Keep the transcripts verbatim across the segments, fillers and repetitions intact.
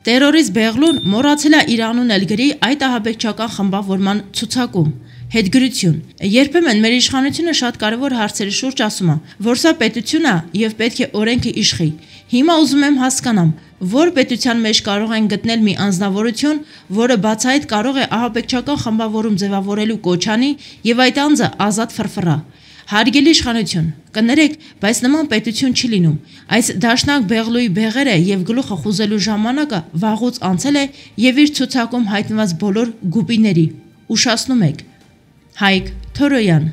Տերորիստ Բեղլուն մոռացել է իր անունն էլ գրի այդ ահաբեկչական խմբավորման ցուցակում։ Հետգրություն։ Երբեմն մեր իշխանությունը շատ կարևոր հարցերի շուրջ ասում է, որ սա պետություն է եւ պետք է օրենքը իշխի։ Հիմա ուզում եմ հասկանամ, որ պետության մեջ կարող են գտնել մի անձնավորություն, որը բացահայտ կարող է ահաբեկչական խմբավորում ձևավորելու կոչ անի եւ այդ անձը ազատ ֆրֆռա։ Հարգելի իշխանություն, կներեք, բայց նման պետություն չի լինում։ Այս դաշնակ Բեղլուի բեղերը եւ գլուխը խուզելու ժամանակը վաղուց անցել է եւ իր ցուցակում հայտնված բոլոր գուպիների։ Ուշացնում եք։ Հայկ Թորոյան։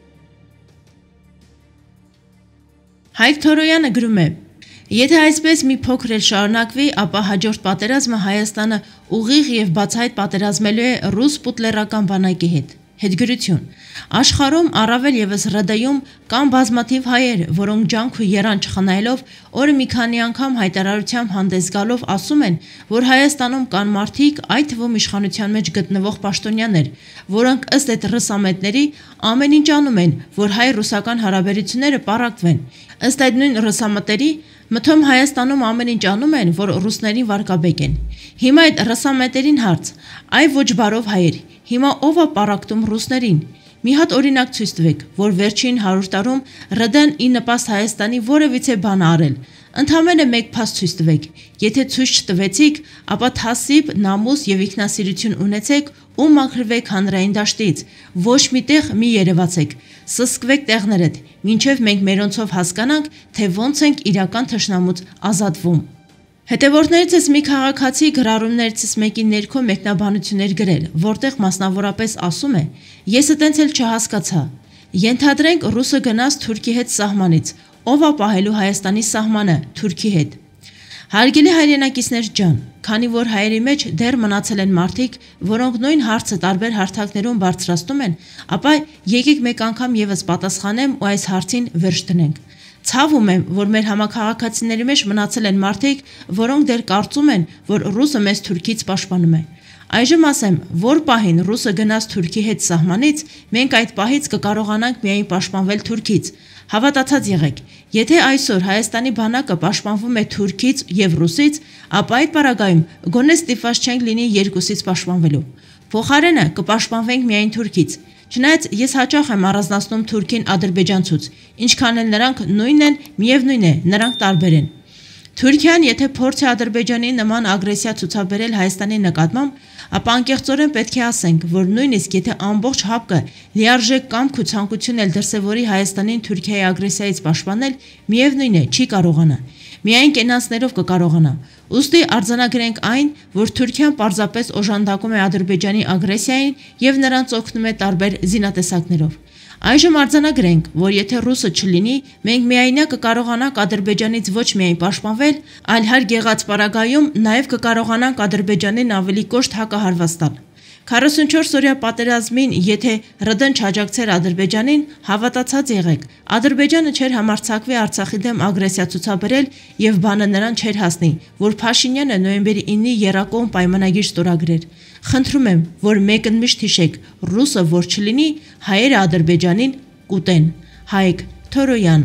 Հայկ Թորոյանը գրում է. Եթե այսպես մի փոքր էլ շարունակվի, ապա հաջորդ պատերազմը Հայաստանը ուղիղ եւ բացահայտ պատերազմելու է ռուս պուտլերական բանակի հետ։ Հետգրություն։ Աշխարհում առավել եւս ՌԴ-ում կան բազմաթիվ հայեր, որոնք ջանք ու երան չխնայելով օրը մի քանի անգամ հայտարարությամբ հանդես գալով ասում են, որ Հայաստանում կան մարդիկ, այդ թվում իշխանության մեջ գտնվող պաշտոնյաներ, որոնք ըստ այդ ռսամետների ամեն ինչ անում են, որ հայ-ռուսական հարաբերությունները պառակտվեն։ Ըստ այդ նույն ռսամետերի մթոմ Հայաստանում ամեն ինչ անում են, որ ռուսներին վարկաբեկեն։ Հիմա այդ ռսամետերին հարց. այ ոչ բարով հայեր, հիմա ով է պառակտում ռուսներին։ Մի հատ օրինակ ցույց տվեք, որ վերջին հարյուր տարում ՌԴ-ն ի նպաստ Հայաստանի որևիցե բան արել։ Ընդամենը մեկ փաստ ցույց տվեք։ Եթե ցույց չտվեցիք, ապա թասիբ, նամուս եւ ինքնասիրություն ունեցեք ու մաքրվեք հանրային դաշտից։ Ոչ միտեղ մի երևացեք։ Սսկվեք տեղներդ, մինչև մենք մերոնցով հասկանանք, թե ոնց ենք իրական թշնամուց ազատվում։ Հետևորդներիցս մի քաղաքացի գրառումներիցս մեկի ներքո մեկնաբանություններ գրել, որտեղ մասնավորապես ասում է. Ես այտենց էլ չհասկացա։ Ենթադրենք ռուսը գնաց Թուրքի հետ սահմանից, ով է պահելու Հայաստանի սահմանը Թուրքի հետ։ Հարգելի հայրենակիցներ ջան, քանի որ հայերի մեջ դեռ մնացել են մարդիկ, որոնք նույն հարցը տարբեր հարթակներում բարձրացնում են, ապա եկեք մեկ անգամ եւս պատասխանեմ ու այս հարցին վերջ դնենք։ Ցավում եմ, որ մեր համակարգացիների մեջ մնացել են մարդիկ, որոնք դեռ կարծում են, որ ռուսը մեզ Թուրքից պաշտպանում է։ Այժմ ասեմ, որ պահին ռուսը գնաց Թուրքի հետ սահմանից, մենք այդ պահից կկարողանանք միայն պաշտպանվել Թուրքից։ Հավատացած եղեք, եթե այսօր Հայաստանի բանակը պաշտպանվում է Թուրքից եւ Ռուսից, ապա այդ պարագայում գոնե ստիպված չենք լինի երկուսից պաշտպանվելու։ Փոխարենը կպաշտպանվենք միայն Թուրքից։ Չնայած ես հաճախ եմ առանձնացնում Թուրքին ադրբեջանցուց, ինչքան էլ նրանք նույնն են, միևնույն է, նրանք տարբեր են։ Թուրքիան եթե փորձ է Ադրբեջանի նման ագրեսիա ցուցաբերել Հայաստանի նկատմամբ, ապա անկեղծորեն պետք է ասենք, որ նույնիսկ եթե ամբողջ ՀԱՊԿ լիարժեք կամք ու ցանկություն էլ դրսևորի Հայաստանին Թուրքիայի ագրեսիայից պաշտպանել, միևնույն է, չի կարողանա։ Միայն կենացներով կկարողանա։ Ուստի արձանագրենք այն, որ Թուրքիան պարզապես օժանդակում է Ադրբեջանի ագրեսիային եւ նրանց օգնում է տարբեր զինատեսակներով։ Այժմ արձանագրենք, որ եթե ռուսը չլինի, մենք միայնակ կկարողանանք Ադրբեջանից ոչ միայն պաշտպանվել, այլ հարկ եղած պարագայում նաև կկարողանանք Ադրբեջանին ավելի կոշտ հակահարված տալ։ քառասունչորս օրյա պատերազմին, եթե ՌԴ-ն չաջակցեր Ադրբեջանին, հավատացած եղեք, Ադրբեջանը չէր համարձակվի Արցախի դեմ ագրեսիա ցուցաբերել եւ բանը նրան չէր հասնի, որ Փաշինյանը նոյեմբերի իննի եռակողմ պայմանագիր ստորագրեր։ Խնդրում եմ, որ մեկն միշտ հիշեք, ռուսը որ չլինի, հայերը Ադրբեջանին կուտեն։ Հայկ Թորոյան։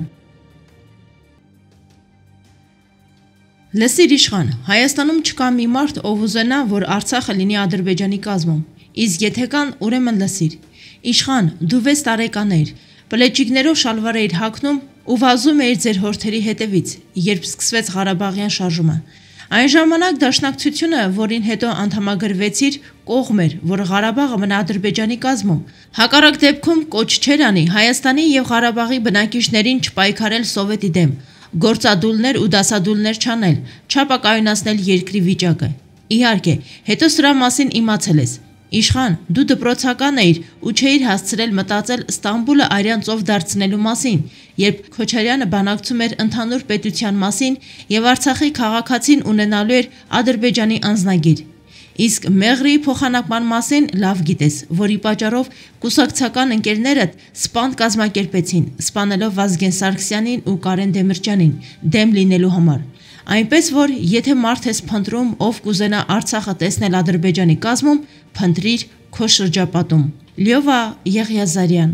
Լսիր իշխան, Հայաստանում չկա մի մարդ, ով ուզենա, որ Արցախը լինի Ադրբեջանի կազմում, իսկ եթե կան, ուրեմն լսիր։ Իշխան, դու վեց տարեկան էիր, պլեջիկներով շալվար էիր հագնում ու վազում էիր ձեր հորթերի հետևից, երբ սկսվեց Ղարաբաղյան շարժումը։ Այն ժամանակ դաշնակցությունը, որին հետո անդամագրվեցիր, կողմ էր, որ Ղարաբաղը մնա Ադրբեջանի կազմում։ Հակառակ դեպքում կոչ չեր անի Հայաստանի եւ Ղարաբաղի բնակիչներին չպայքարել Սովետի դեմ, գործադուլներ ու դասադուլներ չանել, չապակայունացնել երկրի վիճակը։ Իհարկե, հետո սրա մասին իմացել ես։ Իշխան, դու դպրոցական էիր ու չէիր հասցրել մտածել Ստամբուլը արյան ծով դարձնելու մասին, երբ Քոչարյանը բանակցում էր ընդհանուր պետության մասին եւ Արցախի քաղաքացին ունենալու էր Ադրբեջանի անձնագիր։ Իսկ Մեղրիի փոխանակման մասին լավ գիտես, որի պատճառով կուսակցական ընկերներդ սպանդ կազմակերպեցին, սպանելով Վազգեն Սարգսյանին ու Կարեն Դեմիրճյանին դեմ լինելու համար։ Այնպես որ եթե մարդ ես փնտրում, ով կուզենա Արցախը տեսնել Ադրբեջանի կազմում, փնտրիր քո շրջապատում։ Լյովա Եղիազարյան։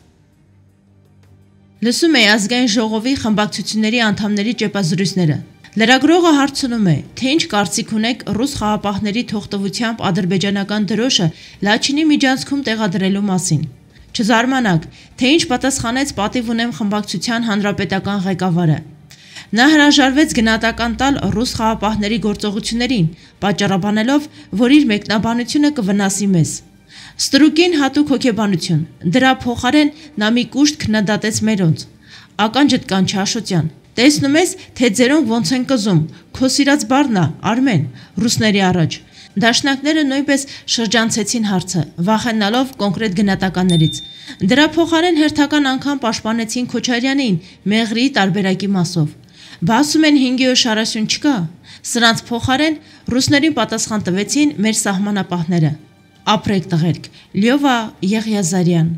Լսում էի ազգային ժողովի խմբակցությունների անդամների ճեպազրույցները։ Լրագրողը հարցնում է, թե ինչ կարծիք ունեք ռուս խաղապահների թողտվությամբ ադրբեջանական դրոշը Լաչինի միջանցքում տեղադրելու մասին։ Չզարմանաք, թե ինչ պատասխանեց պատիվ ունեմ խմբակցության հանրապետական ղեկավարը։ Նա հրաժարվեց գնահատական տալ ռուս խաղապահների գործողություններին, պատճառաբանելով, որ իր մեկնաբանությունը կվնասի մեզ։ Ստրուկին հատուկ հոգեբանություն, դրա փոխարեն նա մի կուշտ քննադատեց մերոնց։ Ականջդ կանչի Աշոտյան, տեսնում ես, թե ձերոնք ոնց են կզում, քո սիրած բառն է, Արմեն, ռուսների առաջ։ Դաշնակները նույնպես շրջանցեցին հարցը, վախենալով կոնկրետ գնահատականներից։ Դրա փոխարեն հերթական անգամ պաշտպանեցին Քոչարյանին մեղրի տարբերակի մասով։ Բա ասում են հինգ շարասյուն չկա։ Սրանց փոխարեն ռուսներին պատասխան տվեցին մեր սահմանապահները։ Ապրեք տղերք, Լյովա Եղիազարյան։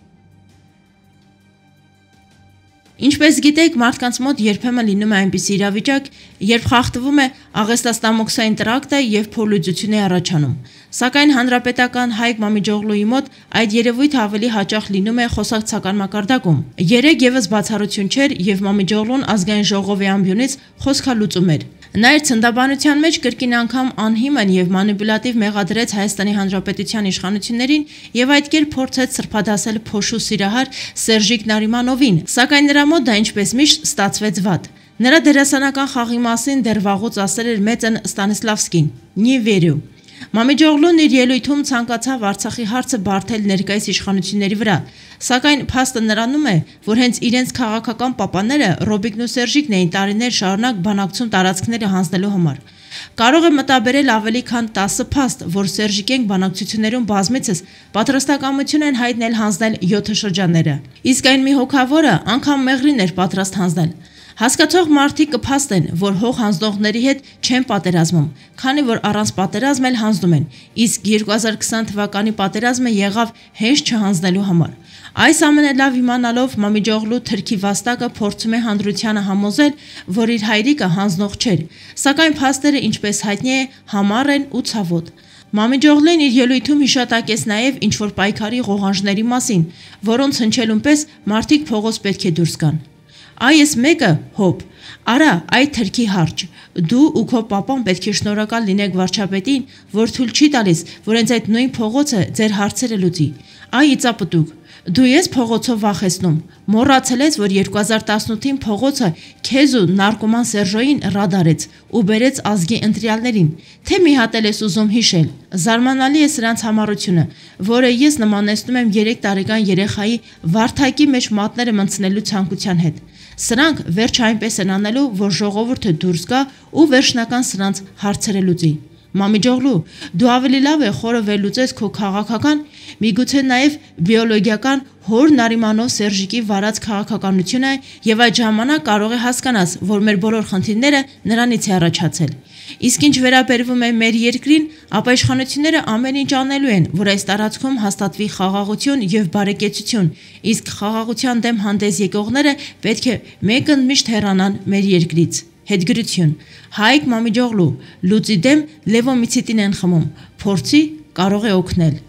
Ինչպես գիտեք, մարդկանց մոտ երբեմն լինում է այնպիսի իրավիճակ, երբ խախտվում է աղեստաստամոքսային տրակտը եւ փորլուծություն է առաջանում։ Սակայն հանրապետական Հայկ Մամիջօղլուի մոտ այդ երևույթը ավելի հաճախ լինում է խոսակցական մակարդակում։ Երեք եւս բացառություն չէր, եւ Մամիջօղլուն ազգային ժողովի ամբիոնից խոսքալուծում էր։ Նա իր ցնդաբանության մեջ կրկին անգամ անհիմն եւ մանիպուլատիվ մեղադրեց Հայաստանի Հանրապետության իշխանություններին եւ այդ կերպ փորձեց սրբադասել փոշու սիրահար Սերժիկ Նարիմանովին, սակայն նրա մոտ դա ինչպես միշտ ստացվեց վատ։ Նրա դերասանական խաղի մասին դեռ վաղուց ասել էր մեծն Ստանիսլավսկին։ «Не верю». Մամիջօղլուն իր ելույթում ցանկացավ Արցախի հարցը բարթել ներկայիս իշխանությունների վրա, սակայն փաստը նրանում է, որ հենց իրենց քաղաքական պապաները Ռոբիկն ու Սերժիկն էին տարիներ շարունակ բանակցում տարածքները հանձնելու համար։ Կարող է մտաբերել ավելի քան տասը փաստ, որ Սերժիկենք բանակցություններում բազմիցս պատրաստակամություն են հայտնել հանձնել յոթ շրջանները։ Իսկ այն մի հոգավորը անգամ մեղրին էր պատրաստ հանձնել։ Հասկացող մարդիկ կփաստեն, որ հող հանձնողների հետ չեն պատերազմում, քանի որ առանց պատերազմ էլ հանձնում են, իսկ երկու հազար քսան թվականի պատերազմը եղավ հենց չհանձնելու համար։ Այս ամենը լավ իմանալով Մամիջօղլու թրքի վաստակը փորձում է հանրությանը համոզել, որ իր հայրիկը հանձնող չէր, սակայն փաստերը, ինչպես հայտնի է, համառ են ու ցավոտ։ Մամիջօղլին իր ելույթում հիշատակեց նաև ինչ-որ պայքարի ղողանջների մասին, որոնց հնչելուն պես մարդիկ փողոց պետք է դուրս գան։ Այս մեկը հոп, արա այդ թրքի հարճ, դու ու քո պապան պետք է շնորհակալ լինեք վարչապետին, որ թույլ չի տալիս, որ հենց այդ նույն փողոցը ձեր հարցերը լուծի։ Այ իծապտուկ, դու ես փողոցով վախեցնում, մոռացել ես, որ երկու հազար տասնութին փողոցը քեզ ու նարկոման Սերժոյին ռադարեց ու բերեց ազգի ընտրյալներին, թե մի հատ էլ ես ուզում հիշել։ Զարմանալի է սրանց համառությունը, որը ես նմանեցնում եմ երեք տարեկան երեխայի վարդակի մեջ մատները մտցնելու ցանկության հետ։ Սրանք վերջը այնպես են անելու, որ ժողովուրդը դուրս գա ու վերջնական սրանց հարցերը լուծի։ Մամիջօղլու, դու ավելի լավ է խորը վերլուծես քո քաղաքական, միգուցե նաև բիոլոգիական հոր Նարիմանով Սերժիկի վարած քաղաքականությունը եւ այդ ժամանակ կարող է հասկանաս, որ մեր բոլոր խնդիրները նրանից է առաջացել։ Իսկ ինչ վերաբերվում է մեր երկրին, ապա իշխանությունները ամեն ինչ անելու են, որ այս տարածքում հաստատվի խաղաղություն եւ բարեկեցություն, իսկ խաղաղության դեմ հանդես եկողները պետք է մեկընդմիշտ հեռանան մեր երկրից։ Հետգրություն։ Հայկ Մամիջօղլու, լուծի դեմ Լևոմիցիտին են խմում, փորձի կարող է օգնել։